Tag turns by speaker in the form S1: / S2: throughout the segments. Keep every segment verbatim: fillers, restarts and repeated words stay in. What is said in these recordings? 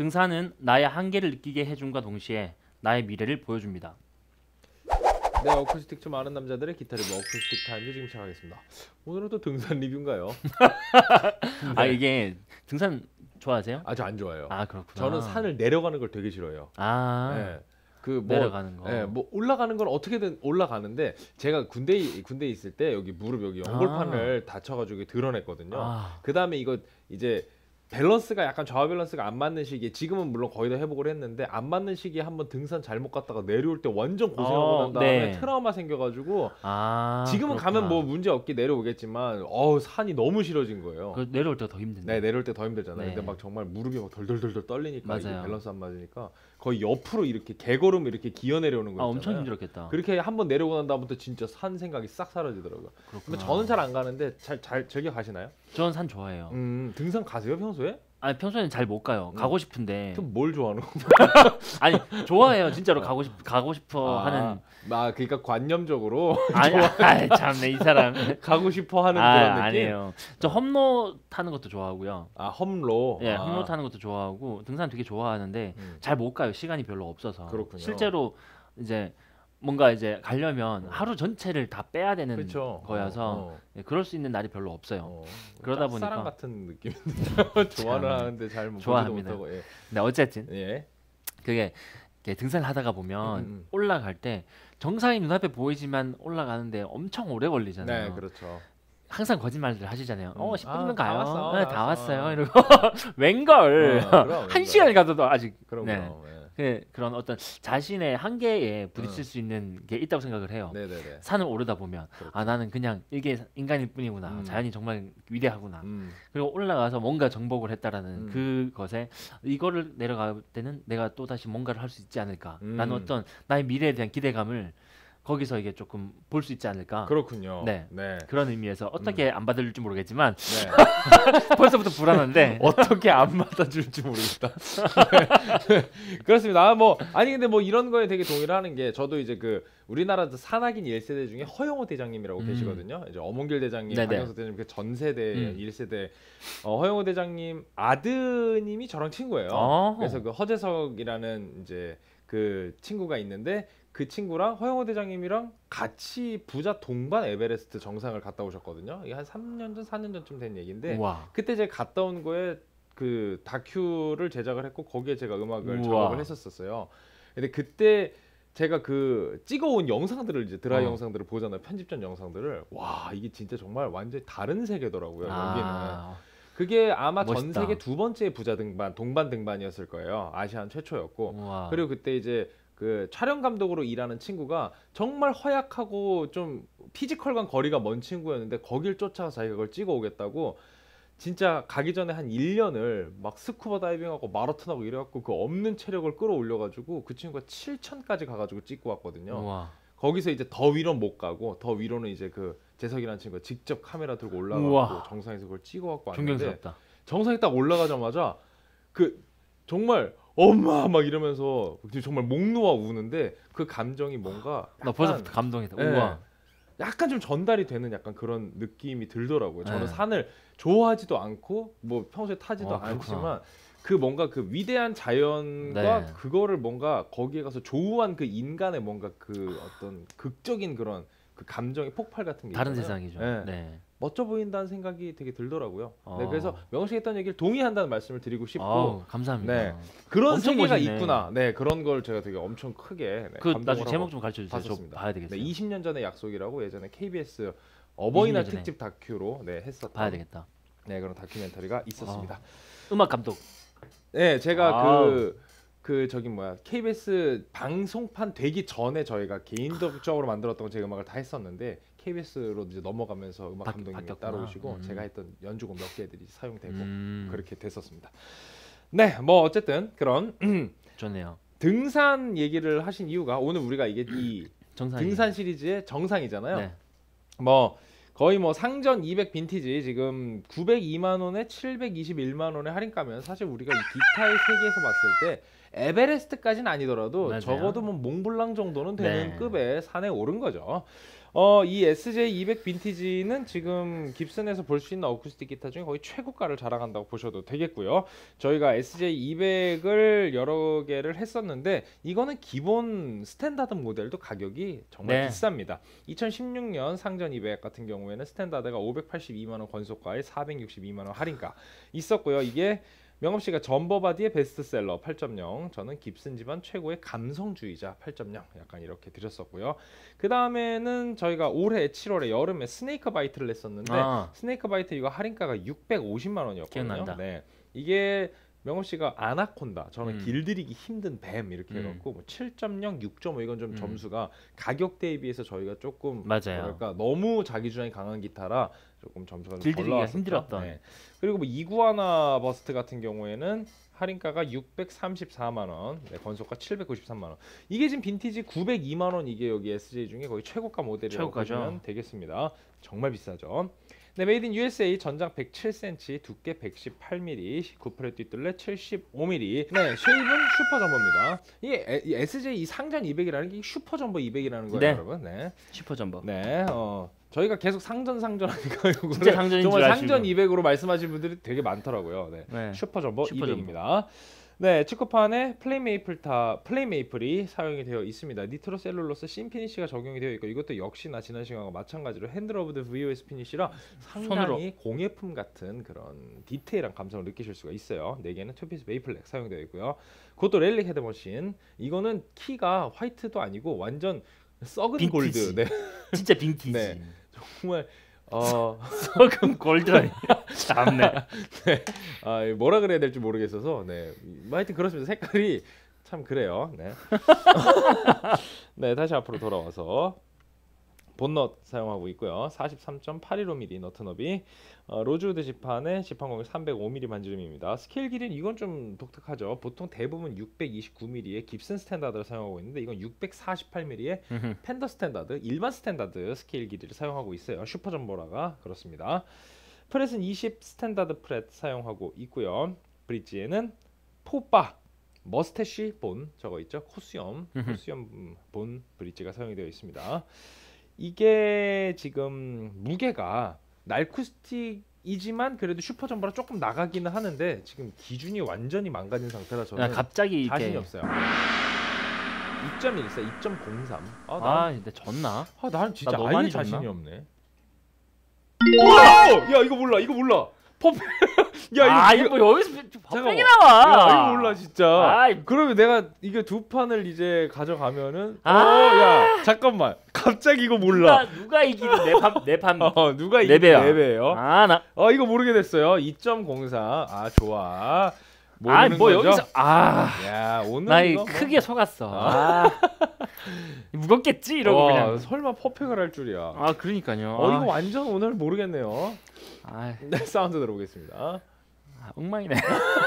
S1: 등산은 나의 한계를 느끼게 해준과 동시에 나의 미래를 보여줍니다.
S2: 네, 어쿠스틱 좀 아는 남자들의 기타 리뷰 어쿠스틱 타임즈 지금 시작하겠습니다. 오늘은 또 등산 리뷰인가요?
S1: 아 이게 등산 좋아하세요?
S2: 아주 안 좋아해요.
S1: 아 그렇구나.
S2: 저는 산을 내려가는 걸 되게 싫어해요.
S1: 아
S2: 네. 그 뭐,
S1: 내려가는 거.
S2: 예, 뭐 올라가는 건 어떻게든 올라가는데 제가 군대 군대 있을 때 여기 무릎 여기 연골판을
S1: 아.
S2: 다쳐가지고 드러냈거든요.
S1: 아.
S2: 그 다음에 이거 이제 밸런스가 약간 좌우 밸런스가 안 맞는 시기에 지금은 물론 거의 다 회복을 했는데 안 맞는 시기에 한번 등산 잘못 갔다가 내려올 때 완전 고생하고
S1: 어,
S2: 난 다음에
S1: 네.
S2: 트라우마 생겨가지고
S1: 아
S2: 지금은
S1: 그렇구나.
S2: 가면 뭐 문제 없게 내려오겠지만 어우 산이 너무 싫어진 거예요.
S1: 그 내려올 때가 더 힘든데.
S2: 네, 내려올 때 더 힘들잖아요.
S1: 네.
S2: 근데 막 정말 무릎이 막 덜덜덜덜 떨리니까 이게
S1: 맞아요.
S2: 밸런스 안 맞으니까 거의 옆으로 이렇게 개걸음 이렇게 기어 내려오는 거
S1: 아
S2: 있잖아요.
S1: 엄청 힘들었겠다.
S2: 그렇게 한번 내려오고 난 다음부터 진짜 산 생각이 싹 사라지더라고요.
S1: 그렇구나.
S2: 근데 저는 잘 안 가는데 잘 잘 즐겨 가시나요?
S1: 저는 산 좋아해요.
S2: 음, 등산 가세요 평소에?
S1: 아니 평소에는 잘 못 가요.
S2: 음.
S1: 가고 싶은데.
S2: 그럼 뭘 좋아하는 거?
S1: 아니 좋아해요. 진짜로 가고 싶 가고 싶어
S2: 아,
S1: 하는.
S2: 아 그러니까 관념적으로
S1: 아니 아이, 참내 이 사람.
S2: 가고 싶어 하는
S1: 아
S2: 그런 느낌?
S1: 아니에요. 저 험로 타는 것도 좋아하고요.
S2: 아 험로.
S1: 예,
S2: 아,
S1: 험로 타는 것도 좋아하고 등산 되게 좋아하는데
S2: 음.
S1: 잘 못 가요. 시간이 별로 없어서.
S2: 그렇군요.
S1: 실제로 이제 뭔가 이제 가려면
S2: 음.
S1: 하루 전체를 다 빼야 되는
S2: 그렇죠.
S1: 거여서
S2: 어,
S1: 예, 그럴 수 있는 날이 별로
S2: 어,
S1: 없어요.
S2: 어.
S1: 그러다
S2: 짝사랑
S1: 보니까
S2: 같은 느낌인데 좋아는
S1: 참,
S2: 하는데 잘 보지도
S1: 좋아합니다.
S2: 못하고 예.
S1: 근데 어쨌든
S2: 예.
S1: 그게 이렇게 등산을 하다가 보면
S2: 음, 음.
S1: 올라갈 때 정상이 눈앞에 보이지만 올라가는데 엄청 오래 걸리잖아요.
S2: 네, 그렇죠.
S1: 항상 거짓말들 하시잖아요.
S2: 음.
S1: 어, 십 분이면
S2: 아,
S1: 가요.
S2: 다 왔어,
S1: 네,
S2: 다
S1: 다
S2: 왔어.
S1: 왔어요. 이러고 웬걸
S2: 어, 그럼,
S1: 한
S2: 웬걸.
S1: 시간이 가도 아직
S2: 그럼
S1: 네.
S2: 그럼. 예.
S1: 그, 그런 어떤 자신의 한계에 부딪힐
S2: 음.
S1: 수 있는 게 있다고 생각을 해요.
S2: 네네네.
S1: 산을 오르다 보면
S2: 그렇죠.
S1: 아 나는 그냥 이게 인간일 뿐이구나.
S2: 음.
S1: 자연이 정말 위대하구나.
S2: 음.
S1: 그리고 올라가서 뭔가 정복을 했다라는
S2: 음.
S1: 그것에 이거를 내려갈 때는 내가 또 다시 뭔가를 할 수 있지 않을까.
S2: 음.
S1: 라는 어떤 나의 미래에 대한 기대감을 거기서 이게 조금 볼 수 있지 않을까.
S2: 그렇군요.
S1: 네.
S2: 네.
S1: 그런 의미에서 어떻게 안 받을지 모르겠지만
S2: 네.
S1: 벌써부터 불안한데
S2: 어떻게 안 받아줄지 모르겠다. 네. 그렇습니다. 아, 뭐 아니 근데 뭐 이런 거에 되게 동의를 하는 게 저도 이제 그 우리나라 산악인 일 세대 중에 허영호 대장님이라고
S1: 음.
S2: 계시거든요. 이제 엄원길 대장님,
S1: 네네.
S2: 박영석 대장님 그 전 세대
S1: 음.
S2: 일 세대 어, 허영호 대장님 아드님이 저랑 친구예요.
S1: 어.
S2: 그래서 그 허재석이라는 이제 그 친구가 있는데 그 친구랑 허영호 대장님이랑 같이 부자 동반 에베레스트 정상을 갔다 오셨거든요. 이게 한 삼 년 전, 사 년 전쯤 된 얘기인데
S1: 우와.
S2: 그때 제가 갔다 온 거에 그 다큐를 제작을 했고 거기에 제가 음악을
S1: 우와.
S2: 작업을 했었었어요. 근데 그때 제가 그 찍어온 영상들을 이제 드라이
S1: 어.
S2: 영상들을 보잖아요. 편집전 영상들을. 와 이게 진짜 정말 완전히 다른 세계더라고요. 여기는.
S1: 아.
S2: 그게 아마 전
S1: 멋있다.
S2: 세계 두 번째 부자 등반, 동반 등반이었을 거예요. 아시안 최초였고.
S1: 우와.
S2: 그리고 그때 이제 그 촬영 감독으로 일하는 친구가 정말 허약하고 좀 피지컬과 거리가 먼 친구였는데 거길 쫓아가서 자기가 그걸 찍어 오겠다고 진짜 가기 전에 한 일 년을 막 스쿠버 다이빙하고 마라톤하고 이래갖고 그 없는 체력을 끌어올려가지고 그 친구가 칠천까지 가가지고 찍고 왔거든요.
S1: 우와.
S2: 거기서 이제 더 위로는 못 가고 더 위로는 이제 그 재석이라는 친구가 직접 카메라 들고 올라가고
S1: 우와.
S2: 정상에서 그걸 찍어갖고 왔는데
S1: 존경스럽다.
S2: 정상에 딱 올라가자마자 그 정말 엄마 막 이러면서 정말 목 놓아 우는데 그 감정이 뭔가
S1: 나 벌써부터 감동이다.
S2: 예,
S1: 우와.
S2: 약간 좀 전달이 되는 약간 그런 느낌이 들더라고요. 저는
S1: 네.
S2: 산을 좋아하지도 않고 뭐 평소에 타지도
S1: 어, 그렇구나.
S2: 않지만 그 뭔가 그 위대한 자연과
S1: 네.
S2: 그거를 뭔가 거기에 가서 조우한 그 인간의 뭔가 그 어떤 극적인 그런 그 감정의 폭발 같은 게
S1: 다른
S2: 있잖아요.
S1: 세상이죠.
S2: 네.
S1: 네.
S2: 멋져 보인다는 생각이 되게 들더라고요. 네,
S1: 어.
S2: 그래서 명호 씨가 했던 얘기를 동의한다는 말씀을 드리고 싶고
S1: 아우, 감사합니다.
S2: 네. 그런
S1: 엄청
S2: 세계가
S1: 멋있네.
S2: 있구나. 네, 그런 걸 제가 되게 엄청 크게 네,
S1: 그
S2: 감동을
S1: 나중에
S2: 하고
S1: 제목 좀 가르쳐 주세요. 저
S2: 봤었습니다.
S1: 봐야 되겠어요.
S2: 네, 이십 년 전의 약속이라고 예전에 케이비에스 어버이날
S1: 이십 년 전에.
S2: 특집 다큐로 네, 했었던
S1: 봐야 되겠다.
S2: 네, 그런 다큐멘터리가 있었습니다.
S1: 음악 감독.
S2: 네, 제가
S1: 아우.
S2: 그, 그 저기 뭐야 케이비에스 방송판 되기 전에 저희가 개인적으로 만들었던 제 음악을 다 했었는데 케이비에스로 이제 넘어가면서 음악
S1: 바-
S2: 감독님이
S1: 바뀌었구나.
S2: 따라오시고
S1: 음.
S2: 제가 했던 연주곡 몇 개들이 사용되고
S1: 음,
S2: 그렇게 됐었습니다. 네, 뭐 어쨌든 그런
S1: 좋네요.
S2: 등산 얘기를 하신 이유가 오늘 우리가 이게 이
S1: 정상.
S2: 등산 시리즈의 정상이잖아요.
S1: 네.
S2: 뭐 거의 뭐 상전 이백 빈티지 지금 구백이만 원에 칠백이십일만 원에 할인가면 사실 우리가 이 기타의 세계에서 봤을 때 에베레스트까지는 아니더라도
S1: 맞아요.
S2: 적어도 뭐 몽블랑 정도는 되는
S1: 네.
S2: 급의 산에 오른 거죠. 어, 이 에스제이 이백 빈티지는 지금 깁슨에서 볼 수 있는 어쿠스틱 기타 중에 거의 최고가를 자랑한다고 보셔도 되겠고요. 저희가 에스제이 이백을 여러 개를 했었는데 이거는 기본 스탠다드 모델도 가격이 정말
S1: 네.
S2: 비쌉니다. 이천십육 년 상전 이백 같은 경우에는 스탠다드가 오백팔십이만 원 건소가에 사백육십이만 원 할인가 있었고요. 이게 명업 씨가 점버바디의 베스트셀러 팔 점 영, 저는 깁슨 집안 최고의 감성주의자 팔 점 영 약간 이렇게 드렸었고요. 그 다음에는 저희가 올해 칠월에 여름에 스네이크 바이트를 냈었는데
S1: 아.
S2: 스네이크 바이트 이거 할인가가 육백오십만 원이었거든요.
S1: 기억난다.
S2: 네, 이게 명업 씨가 아나콘다, 저는
S1: 음.
S2: 길들이기 힘든 뱀 이렇게
S1: 음.
S2: 해갖고 뭐 칠 점 영, 육 점 오 이건 좀
S1: 음.
S2: 점수가 가격 대비해서 저희가 조금
S1: 맞아요.
S2: 뭐랄까 너무 자기 주장이 강한 기타라 조금 점수가 좀 덜
S1: 길들이기가
S2: 나왔었죠.
S1: 힘들었던.
S2: 네. 그리고 뭐 이구아나 버스트 같은 경우에는 할인가가 육백삼십사만 원, 네, 건소가 칠백구십삼만 원. 이게 지금 빈티지 구백이만 원, 이게 여기 에스제이 중에 거의 최고가 모델이라고
S1: 최고가죠.
S2: 보시면 되겠습니다. 정말 비싸죠. 네, 메이드 인 유에스에이, 전장 백칠 센티미터, 두께 백십팔 밀리미터, 구 프렛 뒷둘레 칠십오 밀리미터. 네, 쉐입은 슈퍼 점버입니다. 이게 에- 이 에스제이 이 상전 이백이라는 게 슈퍼 점버 이백이라는 거예요,
S1: 네.
S2: 여러분. 네.
S1: 슈퍼 점버.
S2: 네, 어, 저희가 계속 상전 상전 하니까
S1: 진짜
S2: 이거를
S1: 상전인
S2: 정말
S1: 줄
S2: 상전
S1: 아시고.
S2: 이백으로 말씀하신 분들이 되게 많더라고요. 네.
S1: 네.
S2: 슈퍼 점버
S1: 슈퍼
S2: 이백입니다. 네, 치코판에 플레이 메이플 타 플레이 메이플이 사용이 되어 있습니다. 니트로 셀룰로스 씬 피니쉬가 적용이 되어 있고 이것도 역시나 지난 시간과 마찬가지로 핸들 오브 더 브이오에스 피니쉬라 상당히 공예품 같은 그런 디테일한 감성을 느끼실 수가 있어요. 네 개는 투피스 메이플렉 사용되어 있고요. 그것도 렐릭 헤드머신. 이거는 키가 화이트도 아니고 완전 썩은
S1: 빈티지.
S2: 골드. 네,
S1: 진짜 빈티지.
S2: 네. 정말 어
S1: 썩은 골드라니. 참네.
S2: 네. 아, 뭐라 그래야 될지 모르겠어서 네. 뭐 하여튼 그렇습니다. 색깔이 참 그래요. 네. 네, 다시 앞으로 돌아와서 본넛 사용하고 있고요. 사십삼 점 팔일오 밀리미터 너트 너비, 어, 로즈우드 지판에 지판 공률 삼백오 밀리미터 반지름입니다. 스케일 길이는 이건 좀 독특하죠. 보통 대부분 육백이십구 밀리미터의 깁슨 스탠다드를 사용하고 있는데 이건 육백사십팔 밀리미터의 펜더 스탠다드, 일반 스탠다드 스케일 길이를 사용하고 있어요. 슈퍼 점버라가 그렇습니다. 프렛은 이십 스탠다드 프렛 사용하고 있고요. 브릿지에는 포바 머스태쉬 본 저거 있죠? 코수염 코수염 본 브릿지가 사용이 되어 있습니다. 이게 지금 무게가 날쿠스틱이지만 그래도 슈퍼 점버라 조금 나가기는 하는데 지금 기준이 완전히 망가진 상태라 저는
S1: 그냥 갑자기
S2: 자신이
S1: 이렇게.
S2: 없어요. 이 점 일 사, 이 점 공삼. 아, 난,
S1: 아, 근데 졌나?
S2: 아, 난 진짜
S1: 나 너무
S2: 아예
S1: 많이
S2: 자신이
S1: 졌나?
S2: 없네. 와! 야, 이거 몰라. 이거 몰라. 퍼펙. 야, 이거
S1: 아,
S2: 이거
S1: 이거 뭐 여기서
S2: 잠깐만.
S1: 퍼펙이 나와.
S2: 야, 이거 몰라 진짜.
S1: 아이.
S2: 그러면 내가 이게 두 판을 이제 가져가면은
S1: 아.
S2: 어, 야, 잠깐만. 갑자기 이거 몰라.
S1: 누가, 누가 이기든 내판내판
S2: 어, 누가 이게
S1: 네 배야.
S2: 네 배예요?
S1: 아, 나.
S2: 어, 이거 모르게 됐어요. 이 점 공사. 아, 좋아.
S1: 아,
S2: 모르는
S1: 뭐
S2: 거죠?
S1: 여기서 아.
S2: 야, 오늘
S1: 나
S2: 이거
S1: 이
S2: 뭐-
S1: 크게 속았어. 아. 무겁겠지 이러고
S2: 와,
S1: 그냥.
S2: 설마 퍼펙을 할 줄이야.
S1: 아, 그러니까요.
S2: 어,
S1: 아,
S2: 이거 완전 오늘 모르겠네요.
S1: 아,
S2: 네, 사운드 들어보겠습니다.
S1: 아, 엉망이네.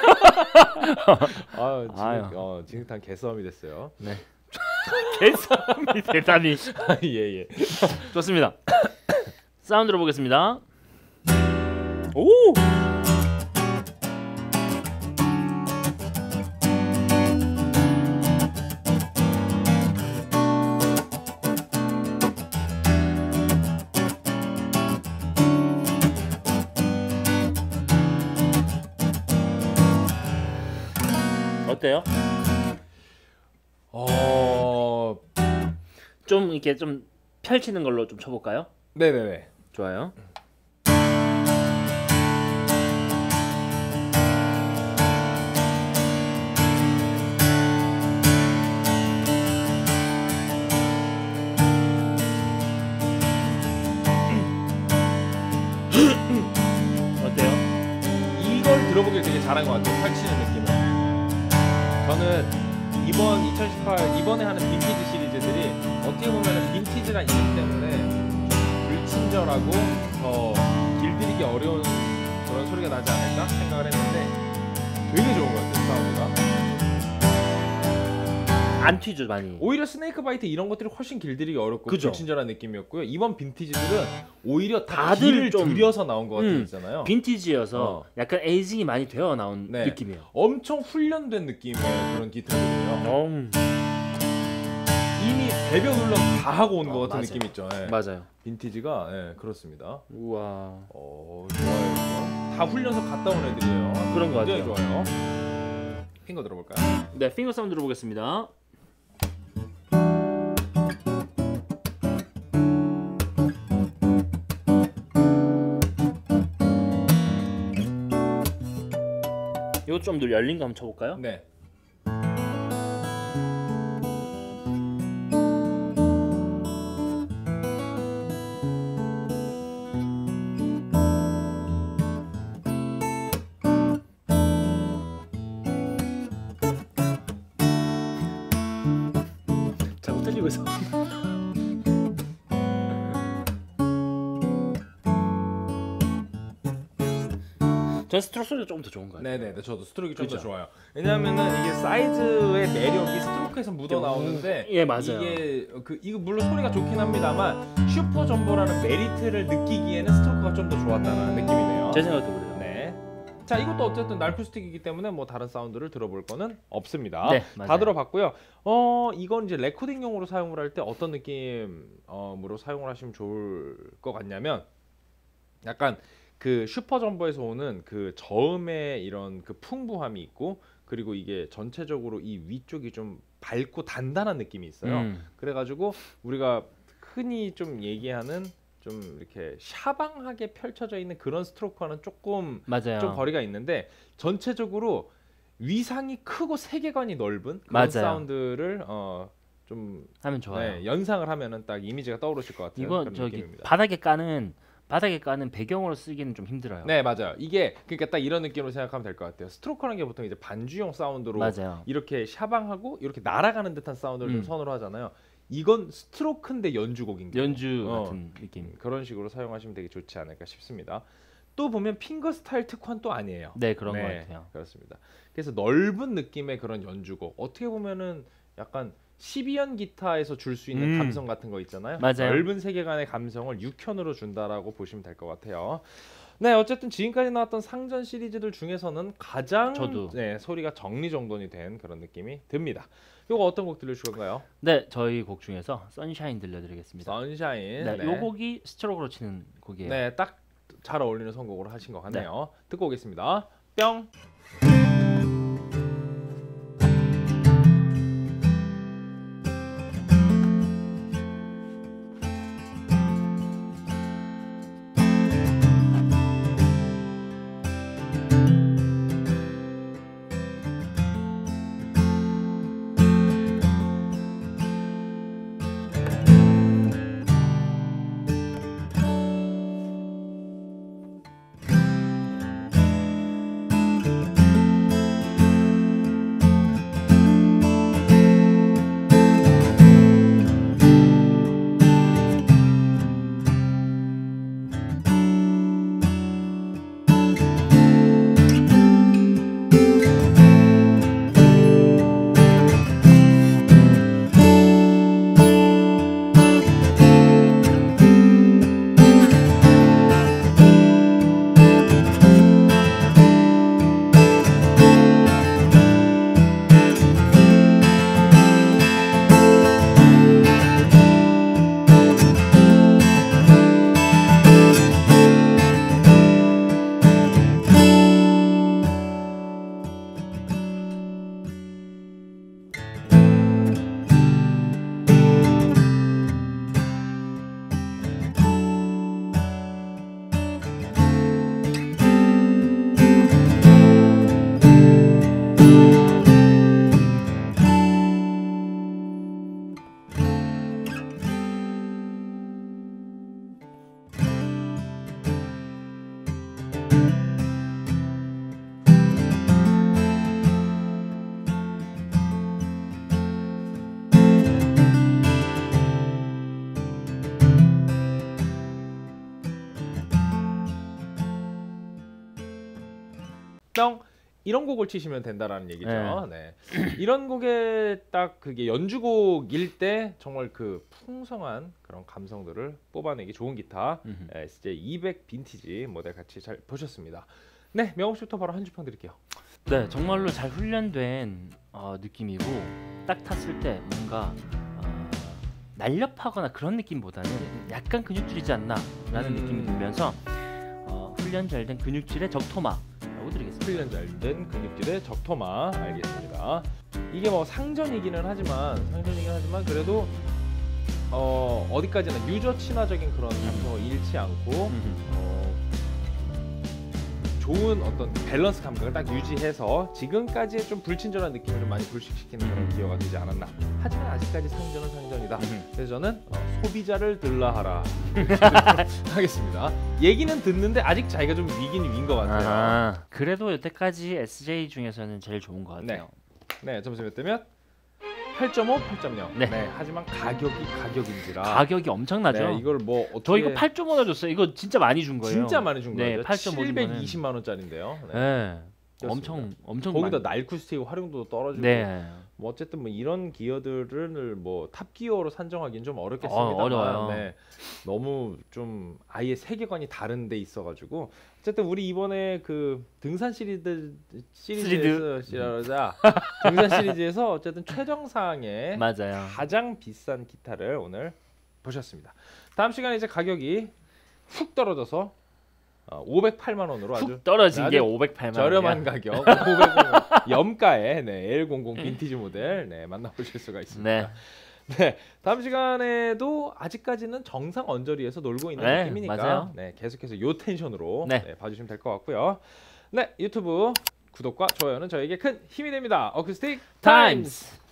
S2: 아,
S1: 아유.
S2: 진흙, 어, 진흙탕 개싸움이 됐어요.
S1: 네. 개싸움이 대단히
S2: 예, 예.
S1: 좋습니다. 사운드 들어보겠습니다.
S2: 오!
S1: 어때요?
S2: 어,
S1: 좀 이렇게 좀 펼치는 걸로 좀 쳐볼까요?
S2: 네네네.
S1: 좋아요. 어때요?
S2: 이걸 들어보길 되게 잘한 것 같아요. 펼치는 느낌은. 저는 이번 이천십팔 이번에 하는 빈티지 시리즈들이 어떻게 보면 빈티지란 이름 때문에 불친절하고 더 길들이기 어려운 그런 소리가 나지 않을까 생각을 했는데 되게 좋은 것 같아요. 사운드가.
S1: 안 튀죠 많이.
S2: 오히려 스네이크 바이트 이런 것들이 훨씬 길들이기 어렵고
S1: 그죠.
S2: 불친절한 느낌이었고요. 이번 빈티지들은 오히려 다
S1: 다들
S2: 길을
S1: 좀-
S2: 들여서 나온 것 같은
S1: 음,
S2: 있잖아요.
S1: 빈티지여서
S2: 어.
S1: 약간 에이징이 많이 되어 나온
S2: 네.
S1: 느낌이에요.
S2: 엄청 훈련된 느낌의 그런 기타들이에요.
S1: 어,
S2: 이미 배변 훈련 다 하고 온 것
S1: 어,
S2: 같은
S1: 맞아요.
S2: 느낌 있죠. 예.
S1: 맞아요.
S2: 빈티지가 예, 그렇습니다.
S1: 우와.
S2: 어, 좋아요. 이거. 다 훈련소 갔다 온 애들이에요.
S1: 그런 것
S2: 굉장히
S1: 같아요.
S2: 좋아요. 핑거 들어볼까요?
S1: 네, 핑거 사운드 들어보겠습니다. 이거 좀 더 열린 거 한번 쳐볼까요?
S2: 네.
S1: 자꾸 틀리고 있어. 전 스트로크 소리가 조금 더 좋은 것 같아요.
S2: 네네, 저도 스트로크가 좀 더
S1: 그죠?
S2: 좋아요. 왜냐하면은 이게 사이즈의 매력이 스트로크에서 묻어 나오는데
S1: 예, 맞아요.
S2: 이게 그 이거 물론 소리가 좋긴 합니다만 슈퍼 점보라는 메리트를 느끼기에는 스트로크가 좀 더 좋았다는 느낌이네요.
S1: 제 생각도 그래요.
S2: 네. 자, 이것도 어쨌든 날프 스틱이기 때문에 뭐 다른 사운드를 들어볼 거는 없습니다.
S1: 네,
S2: 다
S1: 맞아요.
S2: 들어봤고요. 어, 이건 이제 레코딩용으로 사용을 할 때 어떤 느낌으로 사용을 하시면 좋을 것 같냐면 약간 그 슈퍼 점버에서 오는 그 저음의 이런 그 풍부함이 있고 그리고 이게 전체적으로 이 위쪽이 좀 밝고 단단한 느낌이 있어요.
S1: 음,
S2: 그래가지고 우리가 흔히 좀 얘기하는 좀 이렇게 샤방하게 펼쳐져 있는 그런 스트로크와는 조금
S1: 맞아요.
S2: 좀 거리가 있는데 전체적으로 위상이 크고 세계관이 넓은 그런
S1: 맞아요.
S2: 사운드를 어, 좀
S1: 하면 좋아요.
S2: 네, 연상을 하면은 딱 이미지가 떠오르실 것 같은
S1: 이거
S2: 그런
S1: 저기
S2: 느낌입니다.
S1: 바닥에 까는 바닥에 까는 배경으로 쓰기는 좀 힘들어요.
S2: 네, 맞아요. 이게 그러니까 딱 이런 느낌으로 생각하면 될 것 같아요. 스트로크라는 게 보통 이제 반주용 사운드로
S1: 맞아요.
S2: 이렇게 샤방하고 이렇게 날아가는 듯한 사운드를 좀
S1: 음.
S2: 선호를 하잖아요. 이건 스트로크인데 연주곡인 거예요.
S1: 연주
S2: 어.
S1: 같은 느낌.
S2: 음, 그런 식으로 사용하시면 되게 좋지 않을까 싶습니다. 또 보면 핑거 스타일 특화는 또 아니에요.
S1: 네, 그런 것
S2: 네,
S1: 같아요.
S2: 그렇습니다. 그래서 넓은 느낌의 그런 연주곡. 어떻게 보면은 약간 십이 현 기타에서 줄 수 있는
S1: 음.
S2: 감성 같은 거 있잖아요.
S1: 맞아요.
S2: 넓은 세계관의 감성을 육 현으로 준다라고 보시면 될 것 같아요. 네, 어쨌든 지금까지 나왔던 상전 시리즈들 중에서는 가장
S1: 저도.
S2: 네, 소리가 정리정돈이 된 그런 느낌이 듭니다. 요거 어떤 곡 들려주실 건가요?
S1: 네, 저희 곡 중에서 선샤인 들려드리겠습니다.
S2: 선샤인.
S1: 네,
S2: 네.
S1: 요 곡이 스트로크로 치는 곡이에요.
S2: 네, 딱 잘 어울리는 선곡으로 하신 것 같네요. 듣고 오겠습니다. 뿅. 뿅. 이런 곡을 치시면 된다라는 얘기죠.
S1: 네.
S2: 네. 이런 곡에 딱 그게 연주곡일 때 정말 그 풍성한 그런 감성들을 뽑아내기 좋은 기타
S1: 음흠.
S2: 에스제이 이백 빈티지 모델 같이 잘 보셨습니다. 네, 명호 씨부터 바로 한 줄 평 드릴게요.
S1: 네, 정말로 잘 훈련된 어, 느낌이고 딱 탔을 때 뭔가 어, 날렵하거나 그런 느낌보다는 약간 근육질이지 않나라는
S2: 음.
S1: 느낌이 들면서 어, 훈련 잘 된 근육질의 적토마라고 드리겠습니다.
S2: 훈련 잘 된 근육질의 적토마. 알겠습니다. 이게 뭐 상전이기는 하지만 상전이긴 하지만 그래도 어, 어디까지나 유저 친화적인 그런 감성을 잃지 않고
S1: 음흠.
S2: 어, 좋은 어떤 밸런스 감각을 딱 유지해서 지금까지의 좀 불친절한 느낌을 좀 많이 불식시키는 그런 기어가 되지 않았나. 하지만 아직까지 상전은 상전이다.
S1: 음흠.
S2: 그래서 저는 어, 소비자를 들라하라 하겠습니다. 얘기는 듣는데 아직 자기가 좀 위긴 위인 것 같아요.
S1: 아, 그래도 여태까지 에스제이 중에서는 제일 좋은 것 같아요.
S2: 네, 점수 몇 대면? 팔 점 오, 팔 점 영.
S1: 네.
S2: 네, 하지만 가격이 가격인지라.
S1: 가격이 엄청나죠.
S2: 네, 이걸 뭐 어떻게
S1: 저 이거 팔 점 오나 줬어요. 이거 진짜 많이 준 거예요.
S2: 진짜 많이 준
S1: 네,
S2: 거예요.
S1: 팔 점 오 주면은-
S2: 칠백이십만 원짜리인데요. 네.
S1: 네,
S2: 그렇습니다.
S1: 엄청 엄청
S2: 거기다
S1: 많이.
S2: 날쿠스틱 활용도도 떨어지고
S1: 네,
S2: 뭐 어쨌든 뭐 이런 기어들을 뭐 탑기어로 산정하기는 좀
S1: 어,
S2: 어렵겠습니다만
S1: 어려워요.
S2: 네, 너무 좀 아예 세계관이 다른 데 있어가지고 어쨌든 우리 이번에 그 등산 시리즈 시리즈에서 시리자 등산 시리즈에서 어쨌든 최정상의
S1: 맞아요.
S2: 가장 비싼 기타를 오늘 보셨습니다. 다음 시간에 이제 가격이 훅 떨어져서 어, 오백팔만 원으로 아주
S1: 훅 떨어진
S2: 아주
S1: 게 오백팔만 원.
S2: 저렴한 가격 오백만 원 염가에 네, 엘 공공 빈티지 모델 네, 만나보실 수가 있습니다.
S1: 네,
S2: 네, 다음 시간에도 아직까지는 정상 언저리에서 놀고 있는
S1: 네,
S2: 느낌이니까
S1: 맞아요.
S2: 네, 계속해서 요 텐션으로
S1: 네.
S2: 네, 봐주시면 될 것 같고요. 네, 유튜브 구독과 좋아요는 저에게 큰 힘이 됩니다. 어쿠스틱 타임스.
S1: 타임스.